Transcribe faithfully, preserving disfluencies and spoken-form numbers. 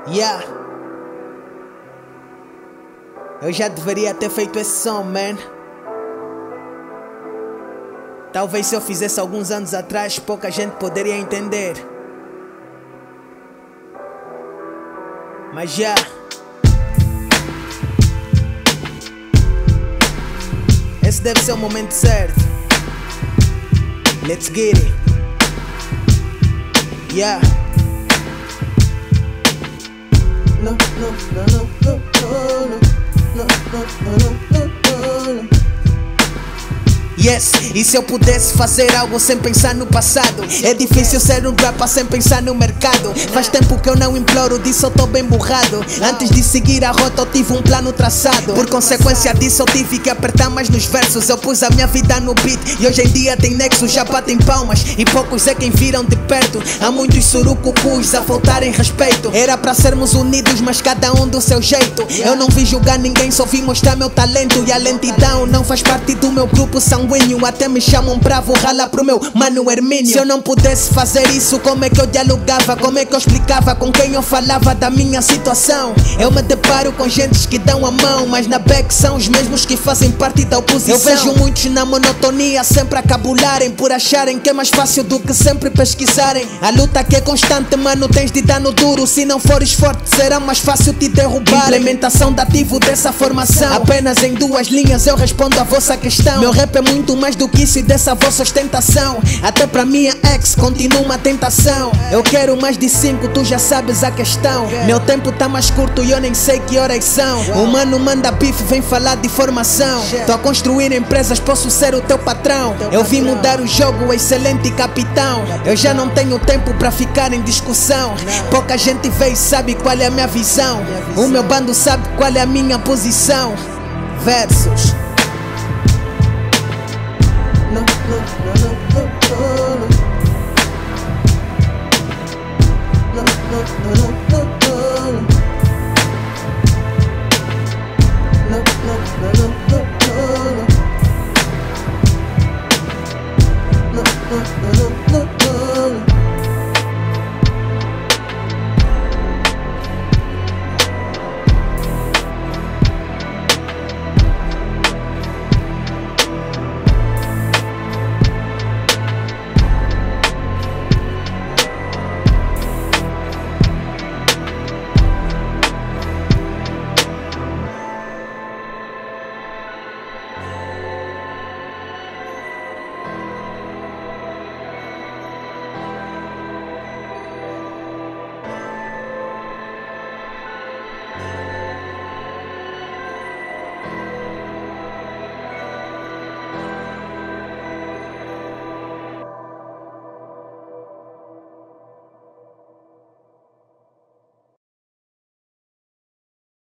Yeah. Eu já deveria ter feito esse som, man. Talvez se eu fizesse alguns anos atrás, pouca gente poderia entender. Mas já. Esse deve ser o momento certo. Let's get it. Yeah. No, no, no, no, no, no, no, no, no, no, no. Yes, e se eu pudesse fazer algo sem pensar no passado? É difícil ser um rapper sem pensar no mercado. Faz tempo que eu não imploro, disso eu tô bem borrado. Antes de seguir a rota eu tive um plano traçado. Por consequência disso eu tive que apertar mais nos versos. Eu pus a minha vida no beat e hoje em dia tem nexos, já batem palmas e poucos é quem viram de perto. Há muitos surucucus a faltarem respeito. Era pra sermos unidos, mas cada um do seu jeito. Eu não vi julgar ninguém, só vim mostrar meu talento. E a lentidão não faz parte do meu grupo sanguíneo. Até me chamam bravo, rala pro meu mano Hermínio. Se eu não pudesse fazer isso, como é que eu dialogava? Como é que eu explicava com quem eu falava da minha situação? Eu me deparo com gentes que dão a mão, mas na back são os mesmos que fazem parte da oposição. Eu vejo muitos na monotonia, sempre a cabularem, por acharem que é mais fácil do que sempre pesquisarem. A luta que é constante, mano, tens de dar no duro. Se não fores forte, será mais fácil te derrubar. Implementação da ativo dessa formação. Apenas em duas linhas eu respondo a vossa questão. Meu rap é muito mais do que isso e dessa vossa ostentação. Até pra minha ex continua uma tentação. Eu quero mais de cinco, tu já sabes a questão. Meu tempo tá mais curto e eu nem sei que horas são. O mano manda bife, vem falar de formação. Tô a construir empresas, posso ser o teu patrão. Eu vim mudar o jogo, excelente capitão. Eu já não tenho tempo pra ficar em discussão. Pouca gente vê e sabe qual é a minha visão. O meu bando sabe qual é a minha posição. Versos. No, no, no, no, no, no. No, no, no, no, no, no. No, no, no, no, no, no. No, no, no, no, no.